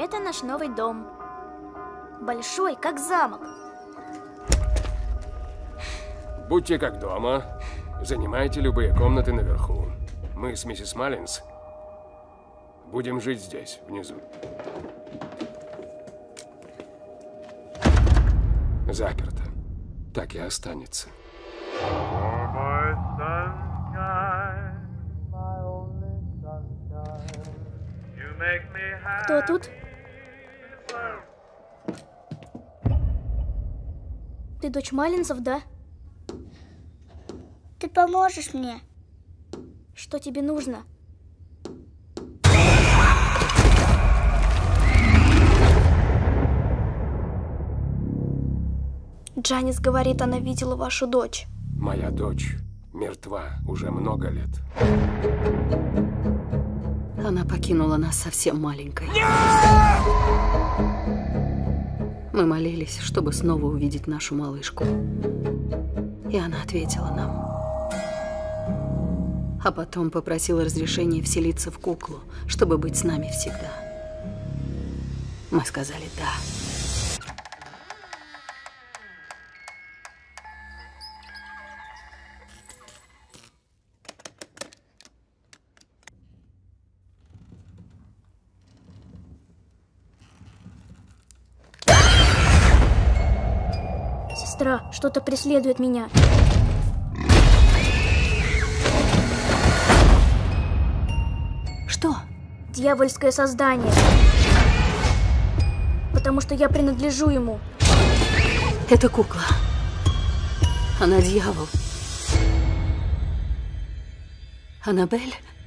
Это наш новый дом. Большой, как замок. Будьте как дома. Занимайте любые комнаты наверху. Мы с миссис Маллинс будем жить здесь, внизу. Заперто. Так и останется. Кто тут? Ты дочь Маллинсов, да? Ты поможешь мне? Что тебе нужно? Джанис говорит, она видела вашу дочь. Моя дочь мертва уже много лет. Она покинула нас совсем маленькой. Мы молились, чтобы снова увидеть нашу малышку. И она ответила нам. А потом попросила разрешения вселиться в куклу, чтобы быть с нами всегда. Мы сказали «да». Сестра, что-то преследует меня. Что? Дьявольское создание. Потому что я принадлежу ему. Это кукла. Она дьявол. Аннабель?